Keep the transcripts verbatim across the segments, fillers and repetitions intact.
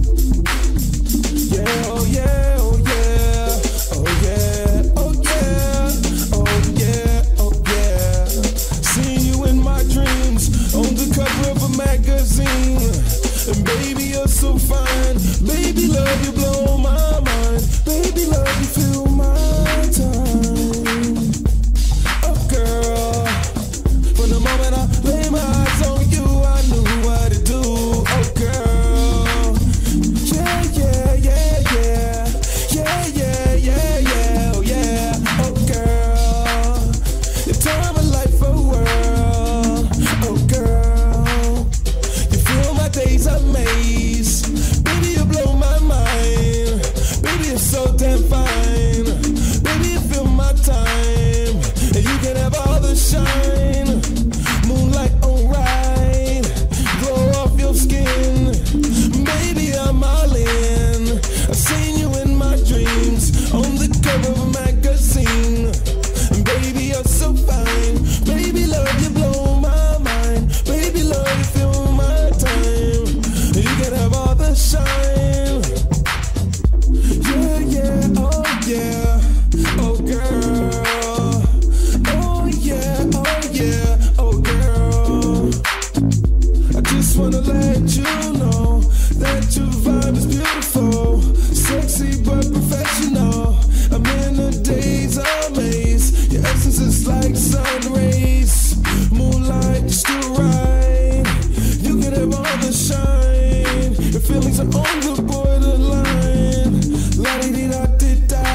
Yeah, oh yeah, oh yeah, oh yeah, oh yeah, oh yeah, oh yeah. Seeing you in my dreams on the cover of a magazine, and baby you're so fine. Baby love you blow my mind. Baby love you fill my time. Oh girl, from the moment I lay my eyes on you, I knew what to do. Oh girl, yeah, yeah, yeah, yeah, yeah, yeah, yeah, yeah, oh yeah. Oh girl, you turn my life a whirl. Oh girl, you fill my days amaze. Baby, you blow my mind. Baby, you're so damn fine. Baby, you fill my time, and you can have all the shine. Moonlight alright, glow off your skin. Baby, I'm all in. I've seen you in my dreams on the cover of a magazine. And baby, you're so fine. Baby, love you blow my mind. Baby, love you fill my time. You can have all the shine. Yeah, yeah, oh yeah, oh girl. Oh yeah, oh yeah, oh girl. I just wanna let you know that your vibe is beautiful, sexy but professional. I'm in a daze amaze. Your essence is like sun rays. Moonlight, you're still right. You can have all the shine. Your feelings are on the borderline. La di di da di da,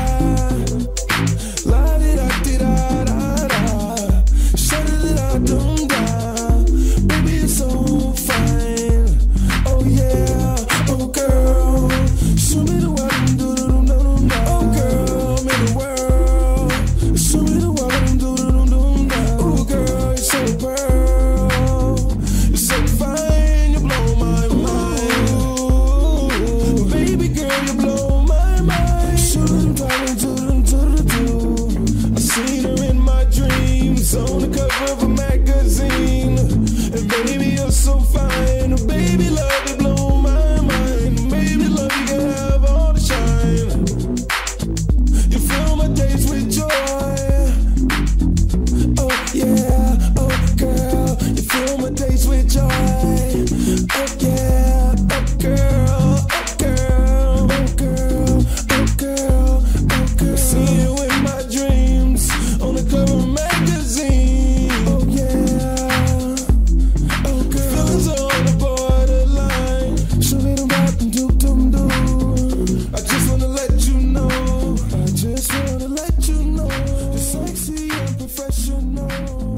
la di da di da da da, sha di di da dum da. Baby, you're so fine. Oh yeah, oh girl, show me the world, do do do do do. Oh girl, me the world, show me the world, do do do do do. Oh girl, you're so pearl, you're so fine, you blow my mind. Ooh, baby girl, you blow my mind. Shoot them down, do them do do do. I seen her in my dreams on the cover of a magazine, and baby you're so fine. Oh, baby love you blow my mind. Baby love you can have all the shine. You fill my days with joy. Oh yeah, oh girl, you fill my days with joy. Oh yeah, oh girl, oh girl, oh girl, oh girl, oh girl. I see you in my dreams on the cover of a magazine. Oh yeah, oh girl, feelings on the borderline. Show me the rock and do dum do. I just wanna let you know. I just wanna let you know. You're sexy and professional.